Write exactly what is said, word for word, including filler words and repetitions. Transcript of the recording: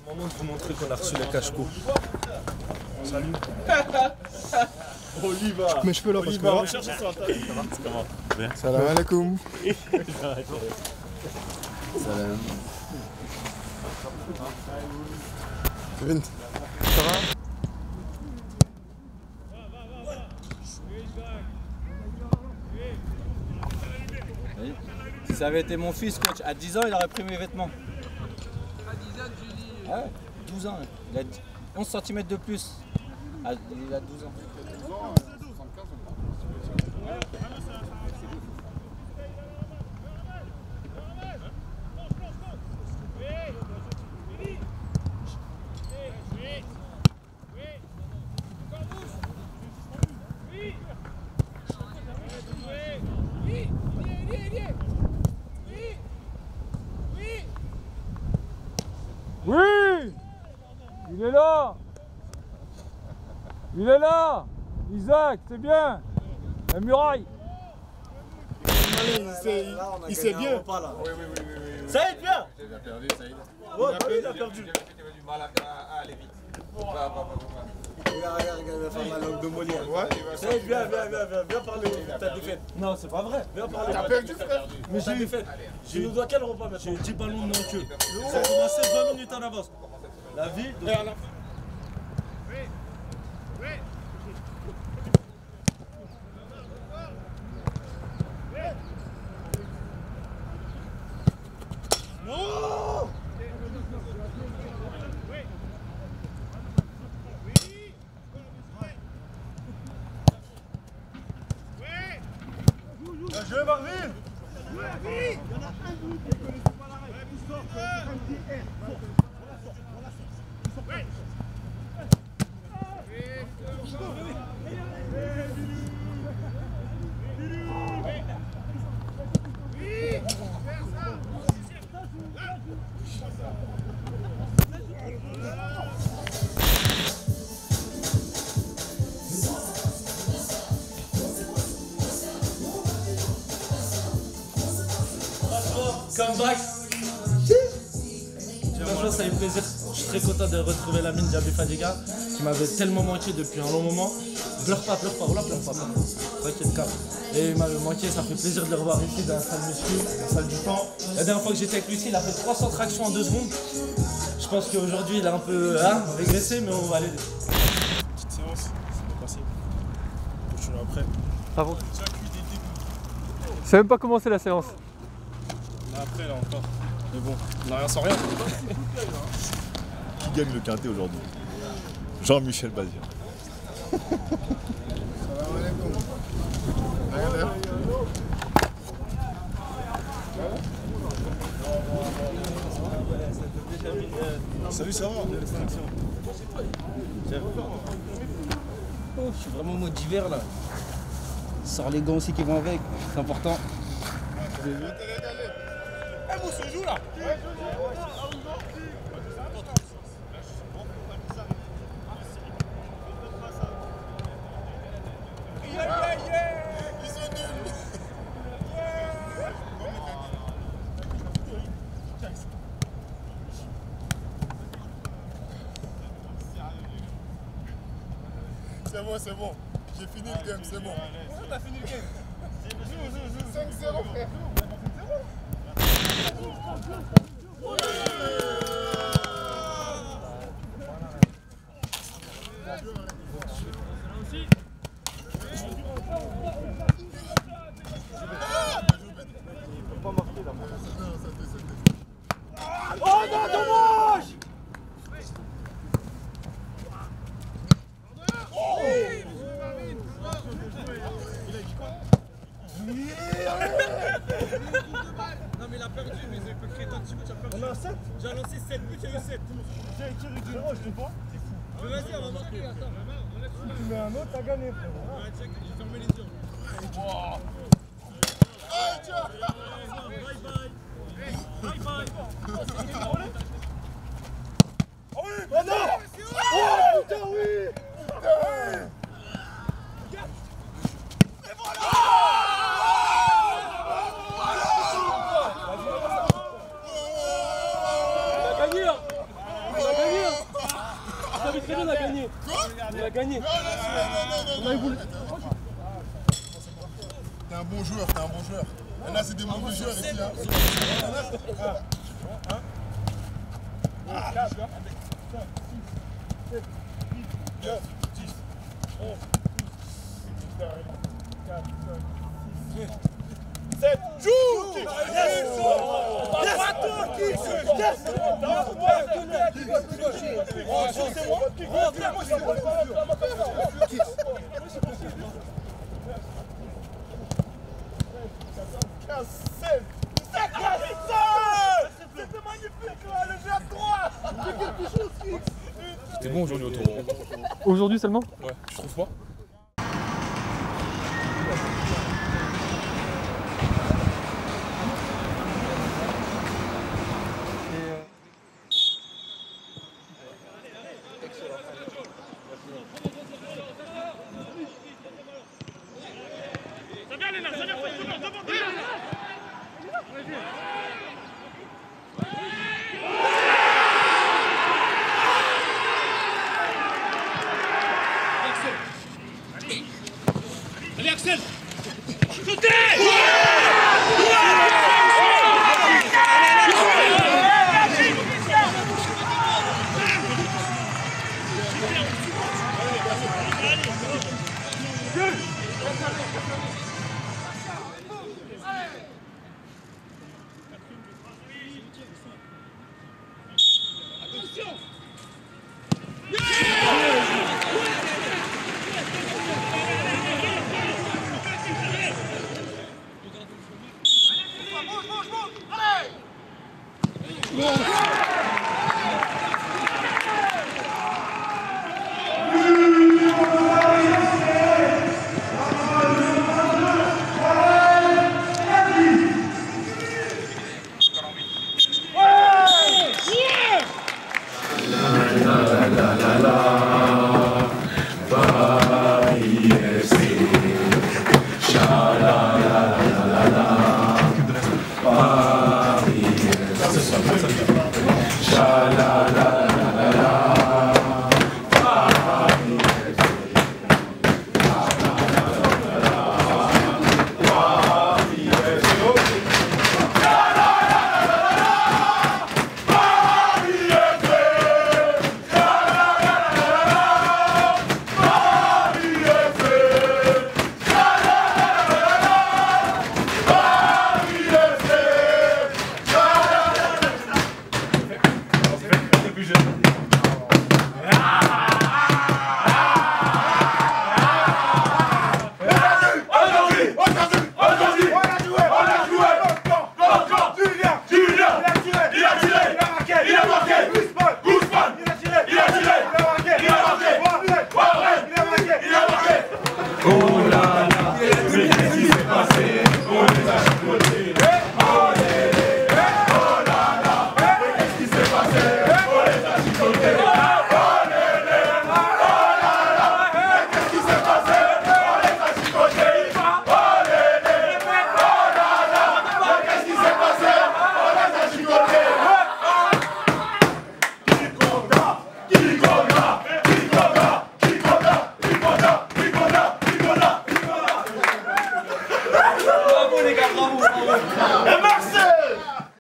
Moment de vous montrer qu'on a reçu les cache-cou. Salut. Oliva. Mais je peux là parce que Oliva, là. on cherche sur Internet. Ça va, c'est comment? Bien. Salam alaikum. Salam. Kevin. Ça va? Si ça avait été mon fils, coach, à dix ans, il aurait pris mes vêtements. À dix ans, tu dis. Ah ouais, douze ans. Il a onze centimètres de plus. Ah, il a douze ans. Oui! Il est là! Il est là! Isaac, c'est bien! La muraille! Il sait bien. Saïd, viens! Il a perdu, Saïd. Ouais, bah oui, il a perdu. Tu avais du mal à aller vite. Va, va, va, va. Regarde, regarde, il va faire la langue de Molière. Ouais, Saïd, viens, viens, viens, viens, viens parler de ta défaite. Non, c'est pas vrai. Viens parler. T'as perdu, frère. Mais ta défaite. Tu nous dois quel repas maintenant? J'ai dix ballons de queue. Ça a commencé vingt minutes en avance. La vie de... Non! Bien joué, Marvin! Comeback. Franchement, ça fait plaisir. Je suis très content de retrouver la mine Djabi Fadiga qui m'avait tellement manqué depuis un long moment. Pleure pas, pleure pas, voilà, pleure pas. T'inquiète, calme. Et il m'avait manqué, ça fait plaisir de le revoir ici dans la salle muscu, la salle du temps. La dernière fois que j'étais avec lui ici, il a fait trois cents tractions en deux secondes. Je pense qu'aujourd'hui, il a un peu hein, régressé, mais on va aller. Petite séance, c'est bien passé. Continue après. Ah bon? C'est même pas commencé la séance. Là, après, là encore. Mais bon, on n'a rien sans rien. Qui gagne le quintet aujourd'hui? Jean-Michel Bazir. Salut, ça va? Oh, je suis vraiment en mode hiver là. Sors les gants aussi qui vont avec, c'est important. Eh, vous se joue là! C'est bon, c'est bon. J'ai fini le game, c'est bon. Ouais, t'as fini le game. cinq zéro, frère. Oh non, dommage! Non, mais il a perdu, mais il peut créer tant de buts, tu as perdu. On a sept? J'ai lancé sept buts, il y a eu sept. J'ai tiré du zéro, je sais pas. Mais vas-y, on va marquer, attends. Si tu mets un autre, t'as gagné, frère. Ouais, check, j'ai fermé les yeux. Bye bye. Bye bye. Oh oui! Oh non! Oh putain, oui! Et voilà! On a gagné! On a gagné! on a gagné. On a gagné. Non, non, non, non, non. T'es un bon joueur, t'es un bon joueur. Et là, c'est des mauvais joueurs ici. Hein. sept, joue! C'était bon aujourd'hui autour. Aujourd'hui seulement? Ouais, tu trouves pas? Allez Axel! Plus jeune.